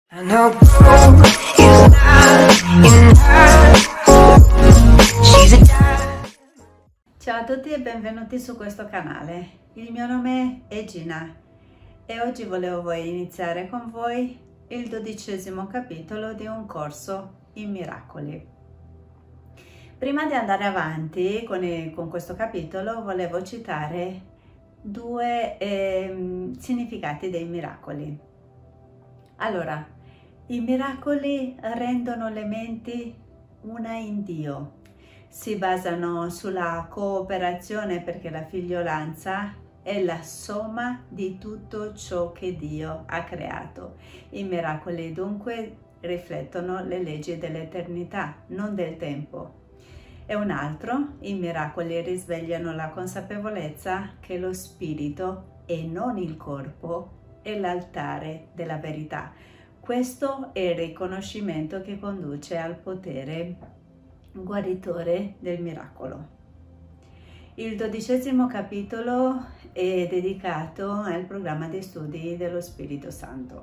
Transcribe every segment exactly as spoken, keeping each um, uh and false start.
I know gold is not in her. She's a diamond. Ciao a tutti e benvenuti su questo canale. Il mio nome è Gina e oggi volevo iniziare con voi il dodicesimo capitolo di un corso in miracoli. Prima di andare avanti con, il, con questo capitolo volevo citare due eh, significati dei miracoli. Allora, i miracoli rendono le menti una in Dio. Si basano sulla cooperazione perché la figliolanza è la somma di tutto ciò che Dio ha creato. I miracoli dunque riflettono le leggi dell'eternità, non del tempo. E un altro, i miracoli risvegliano la consapevolezza che lo spirito e non il corpo è l'altare della verità. Questo è il riconoscimento che conduce al potere guaritore del miracolo. Il dodicesimo capitolo è dedicato al programma di studi dello Spirito Santo.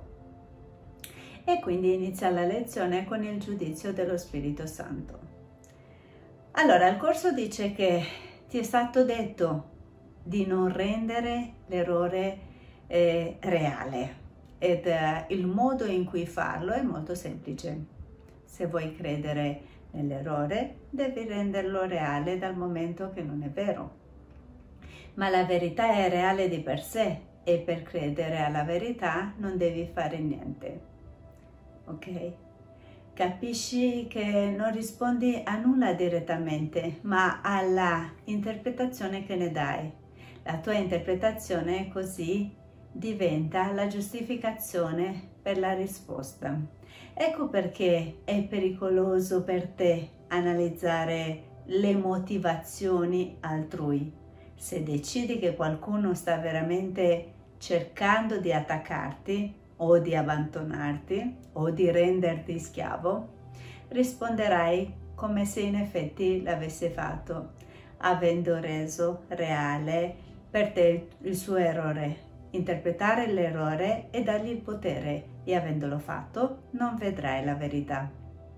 E quindi inizia la lezione con il giudizio dello Spirito Santo. Allora, il corso dice che ti è stato detto di non rendere l'errore eh, reale. Ed uh, il modo in cui farlo è molto semplice. Se vuoi credere nell'errore, devi renderlo reale dal momento che non è vero. Ma la verità è reale di per sé e per credere alla verità non devi fare niente. Ok? Capisci che non rispondi a nulla direttamente, ma alla interpretazione che ne dai. La tua interpretazione così diventa la giustificazione per la risposta. Ecco perché è pericoloso per te analizzare le motivazioni altrui. Se decidi che qualcuno sta veramente cercando di attaccarti o di abbandonarti o di renderti schiavo, risponderai come se in effetti l'avesse fatto, avendo reso reale per te il suo errore. Interpretare l'errore e dargli il potere, e avendolo fatto non vedrai la verità.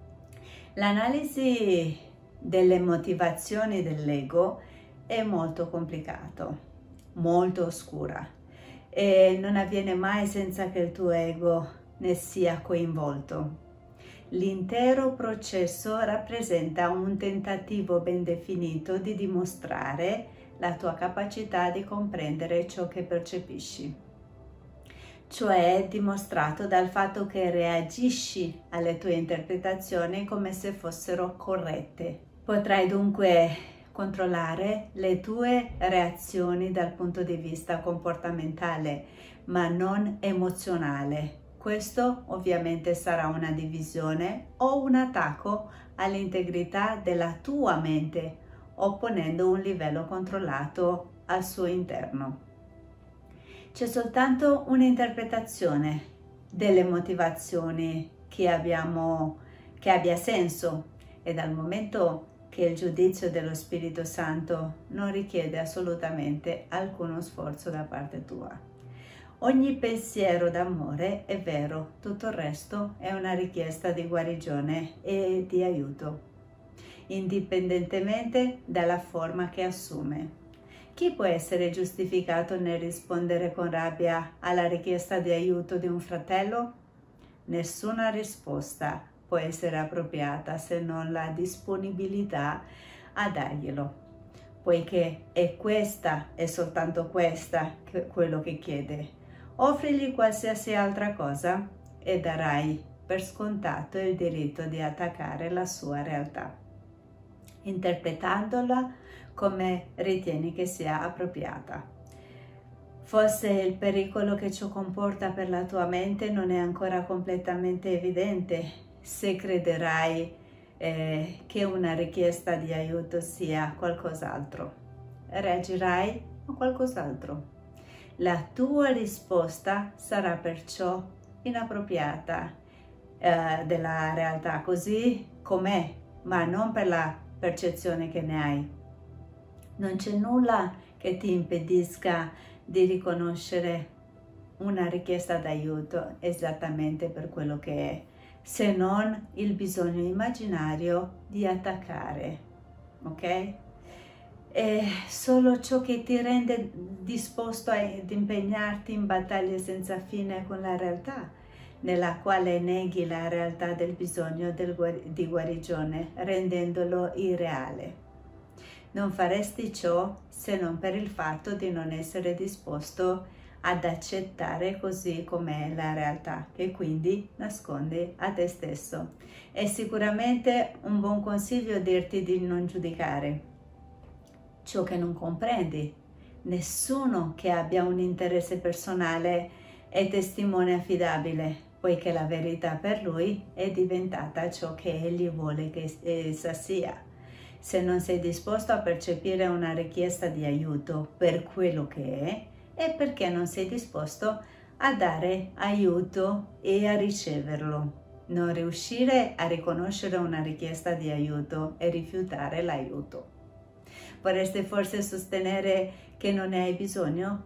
L'analisi delle motivazioni dell'ego è molto complicato, molto oscura e non avviene mai senza che il tuo ego ne sia coinvolto. L'intero processo rappresenta un tentativo ben definito di dimostrare la tua capacità di comprendere ciò che percepisci, cioè dimostrato dal fatto che reagisci alle tue interpretazioni come se fossero corrette. Potrai dunque controllare le tue reazioni dal punto di vista comportamentale, ma non emozionale. Questo ovviamente sarà una divisione o un attacco all'integrità della tua mente, opponendo un livello controllato al suo interno. C'è soltanto un'interpretazione delle motivazioni che abbiamo, che abbia senso, e dal momento che il giudizio dello Spirito Santo non richiede assolutamente alcuno sforzo da parte tua. Ogni pensiero d'amore è vero, tutto il resto è una richiesta di guarigione e di aiuto, indipendentemente dalla forma che assume. Chi può essere giustificato nel rispondere con rabbia alla richiesta di aiuto di un fratello? Nessuna risposta può essere appropriata se non la disponibilità a darglielo, poiché è questa e soltanto questa che quello che chiede. Offrigli qualsiasi altra cosa e darai per scontato il diritto di attaccare la sua realtà, interpretandola come ritieni che sia appropriata. Forse il pericolo che ciò comporta per la tua mente non è ancora completamente evidente se crederai eh, che una richiesta di aiuto sia qualcos'altro. Reagirai a qualcos'altro. La tua risposta sarà perciò inappropriata eh, della realtà così com'è, ma non per la percezione che ne hai. Non c'è nulla che ti impedisca di riconoscere una richiesta d'aiuto esattamente per quello che è, se non il bisogno immaginario di attaccare, ok? È solo ciò che ti rende disposto ad impegnarti in battaglie senza fine con la realtà, nella quale neghi la realtà del bisogno del guar- di guarigione, rendendolo irreale. Non faresti ciò se non per il fatto di non essere disposto ad accettare così com'è la realtà, che quindi nascondi a te stesso. È sicuramente un buon consiglio dirti di non giudicare ciò che non comprendi. Nessuno che abbia un interesse personale è testimone affidabile, poiché la verità per lui è diventata ciò che egli vuole che essa sia. Se non sei disposto a percepire una richiesta di aiuto per quello che è, è perché non sei disposto a dare aiuto e a riceverlo. Non riuscire a riconoscere una richiesta di aiuto e rifiutare l'aiuto. Vorresti forse sostenere che non ne hai bisogno?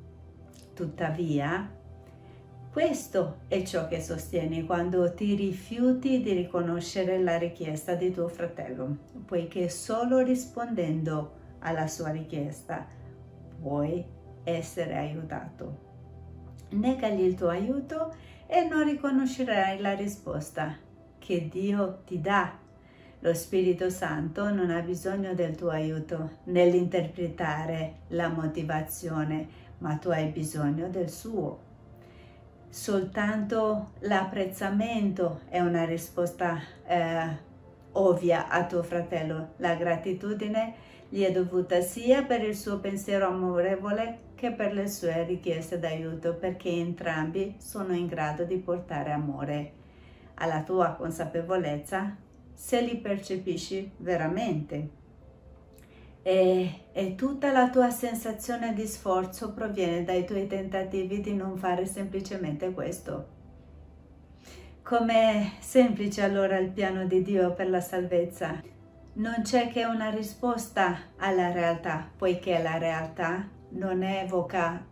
Tuttavia, questo è ciò che sostieni quando ti rifiuti di riconoscere la richiesta di tuo fratello, poiché solo rispondendo alla sua richiesta puoi essere aiutato. Negagli il tuo aiuto e non riconoscerai la risposta che Dio ti dà. Lo Spirito Santo non ha bisogno del tuo aiuto nell'interpretare la motivazione, ma tu hai bisogno del suo. Soltanto l'apprezzamento è una risposta eh, ovvia a tuo fratello. La gratitudine gli è dovuta sia per il suo pensiero amorevole che per le sue richieste d'aiuto, perché entrambi sono in grado di portare amore alla tua consapevolezza se li percepisci veramente. E, e tutta la tua sensazione di sforzo proviene dai tuoi tentativi di non fare semplicemente questo. Com'è semplice allora il piano di Dio per la salvezza? Non c'è che una risposta alla realtà, poiché la realtà non evoca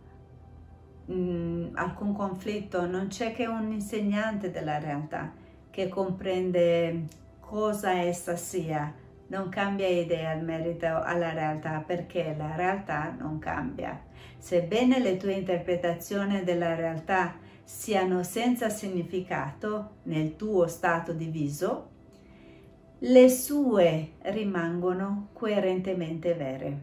mh, alcun conflitto, non c'è che un insegnante della realtà che comprende cosa essa sia, non cambia idea in merito alla realtà, perché la realtà non cambia. Sebbene le tue interpretazioni della realtà siano senza significato nel tuo stato diviso, le sue rimangono coerentemente vere.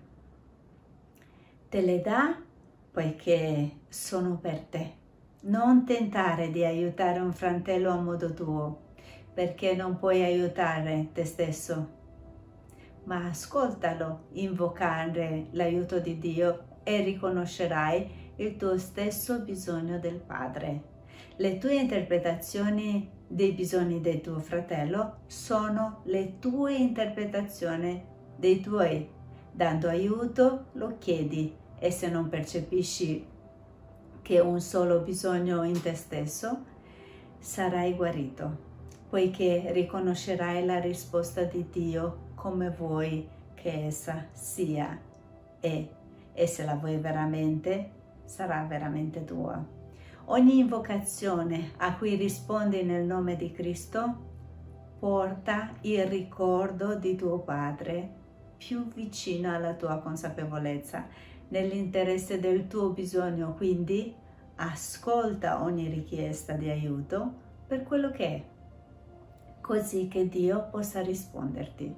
Te le dà poiché sono per te. Non tentare di aiutare un fratello a modo tuo, perché non puoi aiutare te stesso, ma ascoltalo invocare l'aiuto di Dio e riconoscerai il tuo stesso bisogno del Padre. Le tue interpretazioni dei bisogni del tuo fratello sono le tue interpretazioni dei tuoi. Dando aiuto lo chiedi, e se non percepisci che un solo bisogno in te stesso, sarai guarito, poiché riconoscerai la risposta di Dio come vuoi che essa sia e, e se la vuoi veramente, sarà veramente tua. Ogni invocazione a cui rispondi nel nome di Cristo porta il ricordo di tuo Padre più vicino alla tua consapevolezza, nell'interesse del tuo bisogno. Quindi ascolta ogni richiesta di aiuto per quello che è, così che Dio possa risponderti.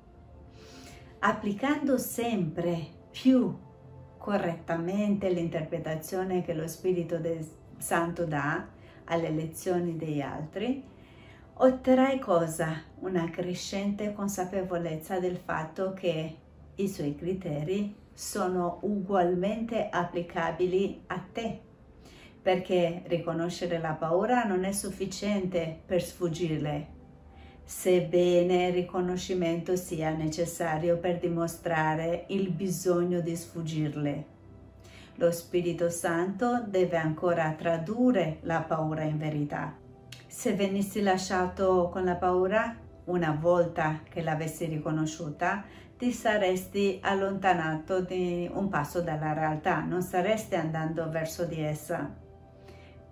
Applicando sempre più correttamente l'interpretazione che lo Spirito Santo dà alle lezioni degli altri, otterrai cosa? Una crescente consapevolezza del fatto che i suoi criteri sono ugualmente applicabili a te, perché riconoscere la paura non è sufficiente per sfuggirle, sebbene il riconoscimento sia necessario per dimostrare il bisogno di sfuggirle. Lo Spirito Santo deve ancora tradurre la paura in verità. Se venissi lasciato con la paura, una volta che l'avessi riconosciuta, ti saresti allontanato di un passo dalla realtà, non saresti andando verso di essa.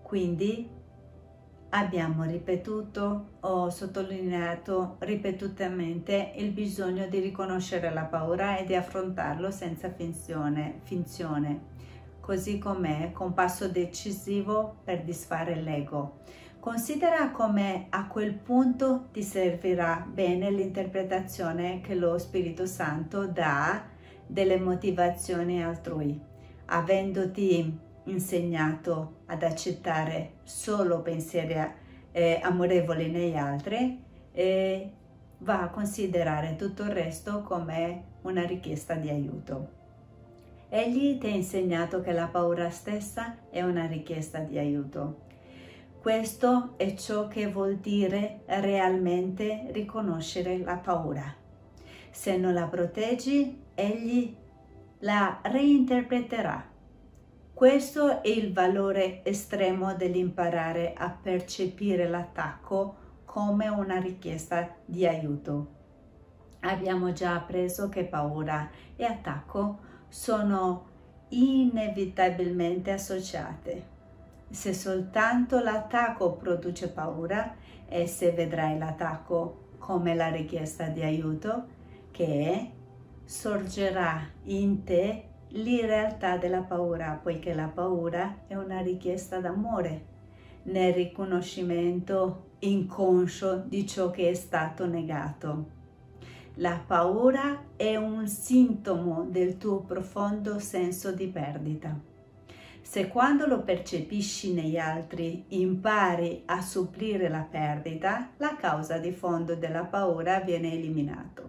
Quindi abbiamo ripetuto o sottolineato ripetutamente il bisogno di riconoscere la paura e di affrontarlo senza finzione, finzione così com'è, con passo decisivo per disfare l'ego. Considera come a quel punto ti servirà bene l'interpretazione che lo Spirito Santo dà delle motivazioni altrui, avendoti insegnato ad accettare solo pensieri eh, amorevoli negli altri, e va a considerare tutto il resto come una richiesta di aiuto. Egli ti ha insegnato che la paura stessa è una richiesta di aiuto. Questo è ciò che vuol dire realmente riconoscere la paura. Se non la proteggi, egli la reinterpreterà. Questo è il valore estremo dell'imparare a percepire l'attacco come una richiesta di aiuto. Abbiamo già appreso che paura e attacco sono inevitabilmente associate. Se soltanto l'attacco produce paura e se vedrai l'attacco come la richiesta di aiuto, che è, sorgerà in te l'irrealtà della paura, poiché la paura è una richiesta d'amore, nel riconoscimento inconscio di ciò che è stato negato. La paura è un sintomo del tuo profondo senso di perdita. Se quando lo percepisci negli altri impari a supplire la perdita, la causa di fondo della paura viene eliminata.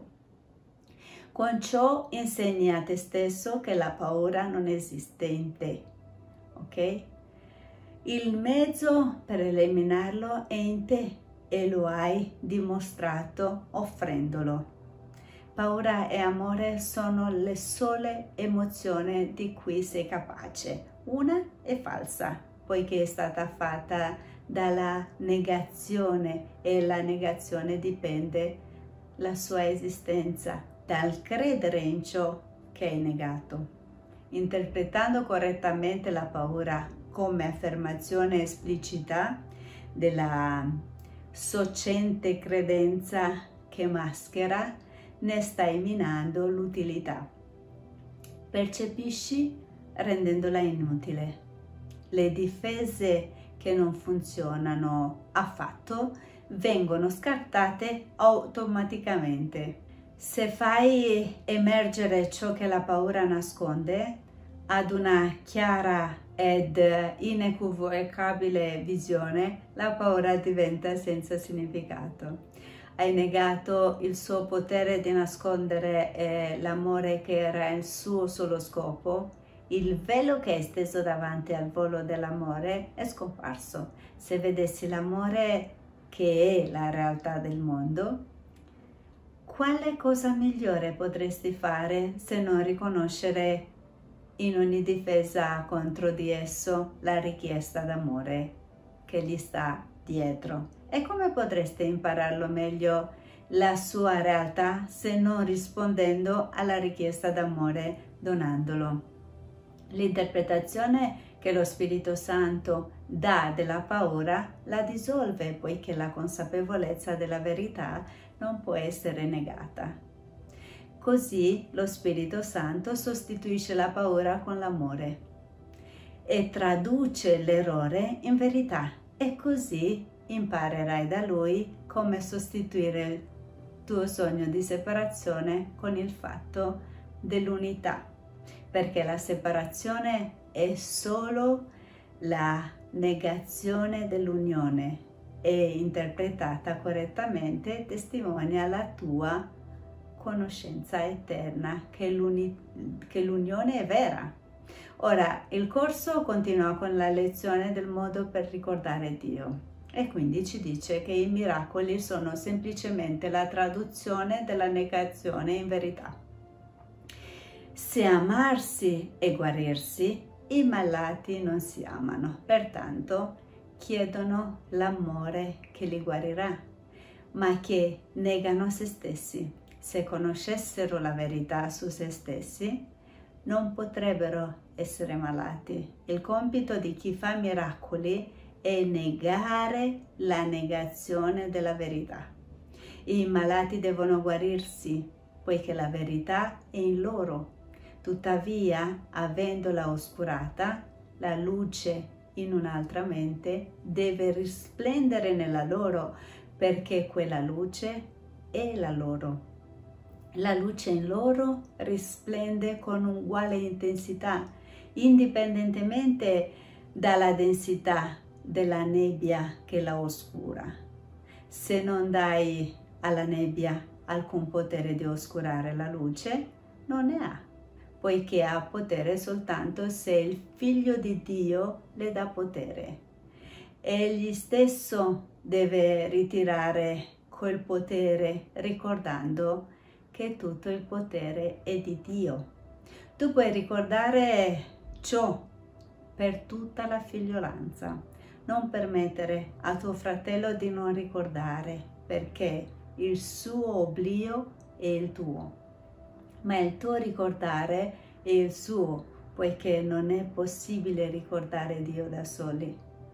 Con ciò insegni a te stesso che la paura non esiste in te, ok? Il mezzo per eliminarlo è in te e lo hai dimostrato offrendolo. Paura e amore sono le sole emozioni di cui sei capace. Una è falsa, poiché è stata fatta dalla negazione e la negazione dipende la sua esistenza dal credere in ciò che è negato. Interpretando correttamente la paura come affermazione esplicita della socente credenza che maschera, ne stai minando l'utilità. Percepisci rendendola inutile. Le difese che non funzionano affatto vengono scartate automaticamente. Se fai emergere ciò che la paura nasconde ad una chiara ed inequivocabile visione, la paura diventa senza significato. Hai negato il suo potere di nascondere eh, l'amore che era il suo solo scopo. Il velo che è steso davanti al volo dell'amore è scomparso. Se vedessi l'amore che è la realtà del mondo, quale cosa migliore potresti fare se non riconoscere in ogni difesa contro di esso la richiesta d'amore che gli sta dietro? E come potreste impararlo meglio la sua realtà se non rispondendo alla richiesta d'amore donandolo? L'interpretazione che lo Spirito Santo dà della paura la dissolve, poiché la consapevolezza della verità non può essere negata. Così lo Spirito Santo sostituisce la paura con l'amore e traduce l'errore in verità, e così imparerai da lui come sostituire il tuo sogno di separazione con il fatto dell'unità, perché la separazione è solo la negazione dell'unione e interpretata correttamente testimonia la tua conoscenza eterna che l'unione è vera. Ora, il corso continua con la lezione del modo per ricordare Dio e quindi ci dice che i miracoli sono semplicemente la traduzione della negazione in verità. Se amarsi e guarirsi, i malati non si amano, pertanto chiedono l'amore che li guarirà, ma che negano se stessi. Se conoscessero la verità su se stessi, non potrebbero essere malati. Il compito di chi fa miracoli è negare la negazione della verità. I malati devono guarirsi, poiché la verità è in loro. Tuttavia, avendola oscurata, la luce in un'altra mente deve risplendere nella loro, perché quella luce è la loro. La luce in loro risplende con uguale intensità, indipendentemente dalla densità della nebbia che la oscura. Se non dai alla nebbia alcun potere di oscurare la luce, non ne ha, poiché ha potere soltanto se il Figlio di Dio le dà potere. Egli stesso deve ritirare quel potere, ricordando che tutto il potere è di Dio. Tu puoi ricordare ciò per tutta la figliolanza. Non permettere a tuo fratello di non ricordare, perché il suo oblio è il tuo, ma il tuo ricordare è il suo, poiché non è possibile ricordare Dio da soli.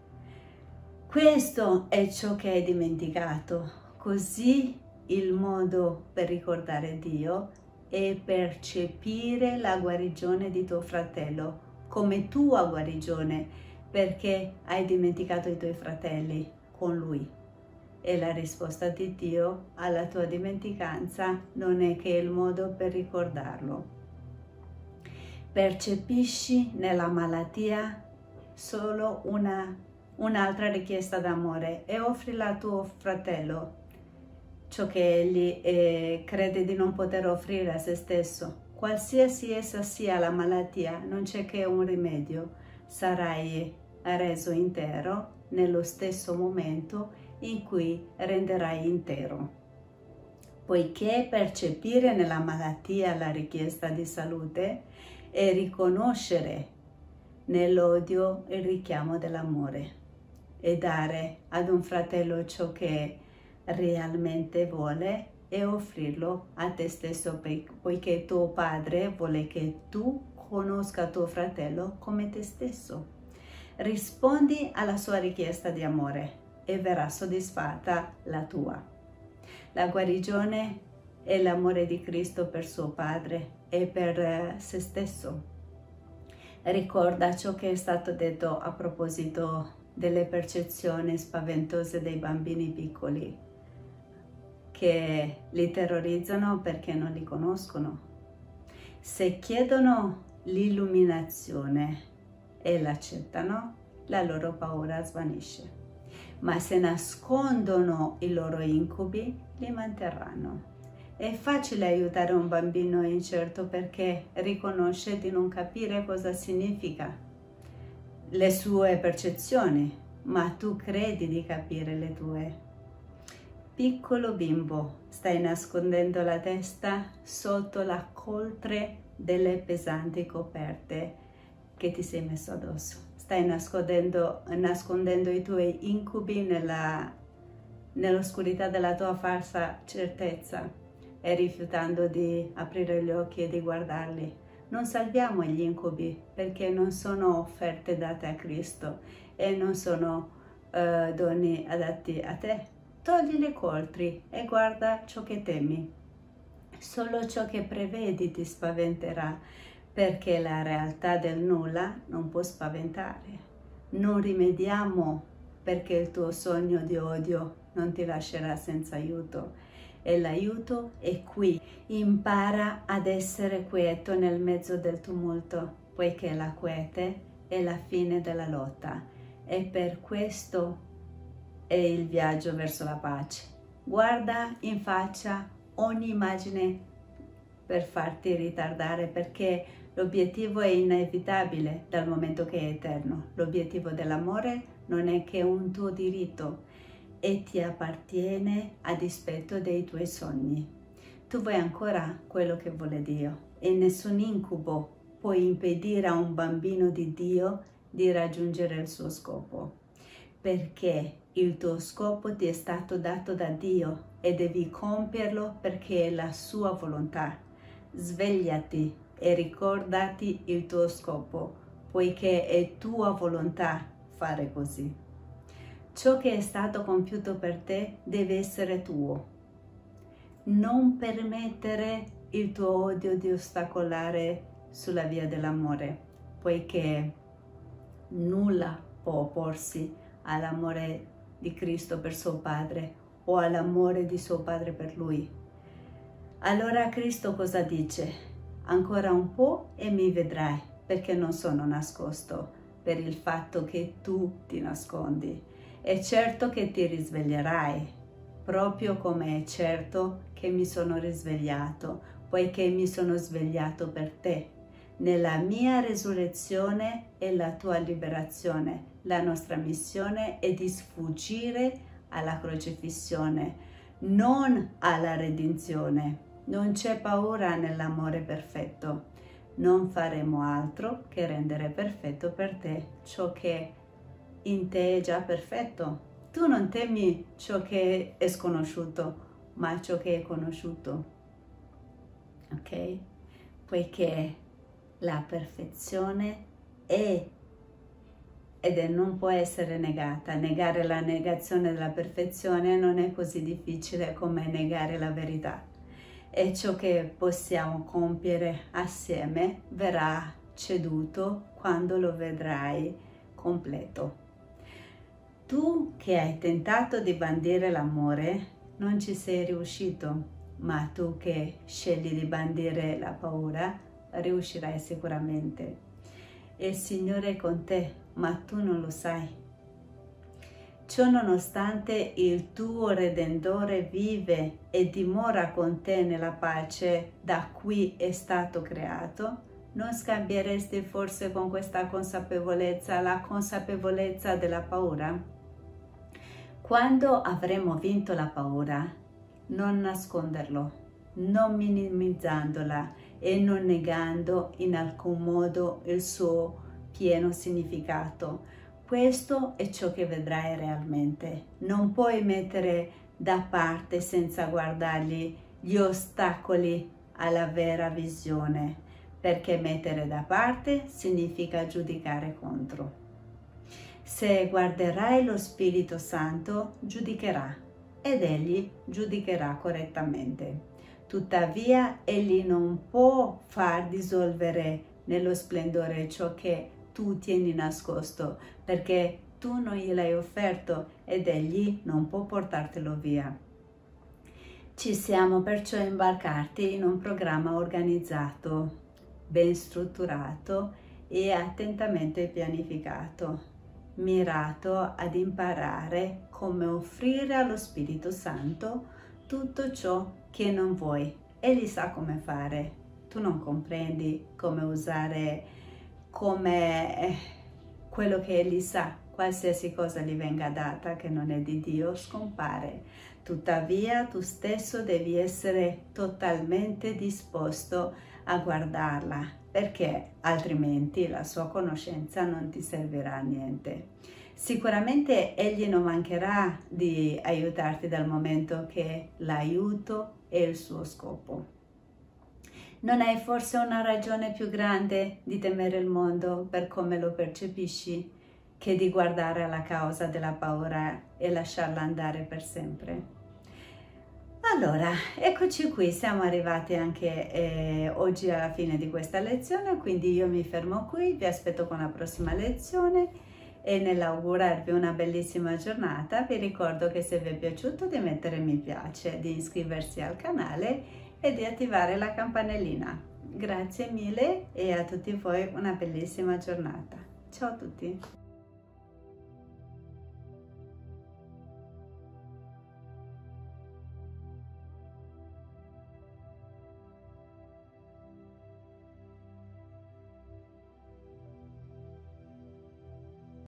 Questo è ciò che hai dimenticato. Così il modo per ricordare Dio è percepire la guarigione di tuo fratello come tua guarigione, perché hai dimenticato i tuoi fratelli con lui. E la risposta di Dio alla tua dimenticanza non è che il modo per ricordarlo. Percepisci nella malattia solo una, un'altra richiesta d'amore e offrila a tuo fratello ciò che egli eh, crede di non poter offrire a se stesso. Qualsiasi essa sia la malattia, non c'è che un rimedio. Sarai reso intero nello stesso momento in cui renderai intero. Poiché percepire nella malattia la richiesta di salute e riconoscere nell'odio il richiamo dell'amore e dare ad un fratello ciò che realmente vuole e offrirlo a te stesso, poiché tuo padre vuole che tu conosca tuo fratello come te stesso. Rispondi alla sua richiesta di amore e verrà soddisfatta la tua. La guarigione è l'amore di Cristo per suo Padre e per se stesso. Ricorda ciò che è stato detto a proposito delle percezioni spaventose dei bambini piccoli, che li terrorizzano perché non li conoscono. Se chiedono l'illuminazione e l'accettano, la loro paura svanisce. Ma se nascondono i loro incubi, li manterranno. È facile aiutare un bambino incerto perché riconosce di non capire cosa significa le sue percezioni, ma tu credi di capire le tue. Piccolo bimbo, stai nascondendo la testa sotto la coltre delle pesanti coperte che ti sei messo addosso. Stai nascondendo, nascondendo i tuoi incubi nella, nell'oscurità della tua falsa certezza e rifiutando di aprire gli occhi e di guardarli. Non salviamo gli incubi perché non sono offerte date a Cristo e non sono uh, doni adatti a te. Togli le coltri e guarda ciò che temi. Solo ciò che prevedi ti spaventerà, perché la realtà del nulla non può spaventare. Non rimediamo perché il tuo sogno di odio non ti lascerà senza aiuto. E l'aiuto è qui. Impara ad essere quieto nel mezzo del tumulto, poiché la quiete è la fine della lotta. E per questo è il viaggio verso la pace. Guarda in faccia ogni immagine per farti ritardare, perché l'obiettivo è inevitabile dal momento che è eterno. L'obiettivo dell'amore non è che un tuo diritto e ti appartiene a dispetto dei tuoi sogni. Tu vuoi ancora quello che vuole Dio e nessun incubo può impedire a un bambino di Dio di raggiungere il suo scopo, perché il tuo scopo ti è stato dato da Dio e devi compierlo perché è la sua volontà. Svegliati e ricordati il tuo scopo, poiché è tua volontà fare così. ciò che è stato compiuto per te deve essere tuo. Non permettere il tuo odio di ostacolare sulla via dell'amore, poiché nulla può opporsi all'amore di Cristo per suo Padre o all'amore di suo Padre per Lui. Allora Cristo cosa dice? Ancora un po' e mi vedrai, perché non sono nascosto per il fatto che tu ti nascondi. È certo che ti risveglierai, proprio come è certo che mi sono risvegliato, poiché mi sono svegliato per te. Nella mia resurrezione e la tua liberazione. La nostra missione è di sfuggire alla crocifissione, non alla redenzione. Non c'è paura nell'amore perfetto. Non faremo altro che rendere perfetto per te ciò che in te è già perfetto. Tu non temi ciò che è sconosciuto, ma ciò che è conosciuto. Ok? Poiché la perfezione è ed è, non può essere negata. Negare la negazione della perfezione non è così difficile come negare la verità. E ciò che possiamo compiere assieme verrà ceduto quando lo vedrai completo. Tu che hai tentato di bandire l'amore non ci sei riuscito, ma tu che scegli di bandire la paura riuscirai sicuramente. Il Signore è con te, ma tu non lo sai. Ciò nonostante il tuo Redentore vive e dimora con te nella pace da cui è stato creato, non scambieresti forse con questa consapevolezza la consapevolezza della paura? Quando avremo vinto la paura, non nasconderlo, non minimizzandola e non negando in alcun modo il suo pieno significato. Questo è ciò che vedrai realmente. Non puoi mettere da parte senza guardargli gli ostacoli alla vera visione, perché mettere da parte significa giudicare contro. Se guarderai lo Spirito Santo, giudicherà, ed egli giudicherà correttamente. Tuttavia, egli non può far dissolvere nello splendore ciò che tu tieni nascosto, perché tu non gliel'hai offerto ed egli non può portartelo via. Ci siamo perciò imbarcati in un programma organizzato, ben strutturato e attentamente pianificato, mirato ad imparare come offrire allo Spirito Santo tutto ciò che non vuoi. Egli sa come fare. Tu non comprendi come usare come quello che egli sa. Qualsiasi cosa gli venga data che non è di Dio scompare. Tuttavia tu stesso devi essere totalmente disposto a guardarla, perché altrimenti la sua conoscenza non ti servirà a niente. Sicuramente egli non mancherà di aiutarti dal momento che l'aiuto è il suo scopo. Non hai forse una ragione più grande di temere il mondo per come lo percepisci che di guardare alla causa della paura e lasciarla andare per sempre? Allora, eccoci qui, siamo arrivati anche eh, oggi alla fine di questa lezione, quindi io mi fermo qui, vi aspetto con la prossima lezione e nell'augurarvi una bellissima giornata vi ricordo che se vi è piaciuto di mettere mi piace, di iscriversi al canale e di attivare la campanellina. Grazie mille e a tutti voi una bellissima giornata. Ciao a tutti!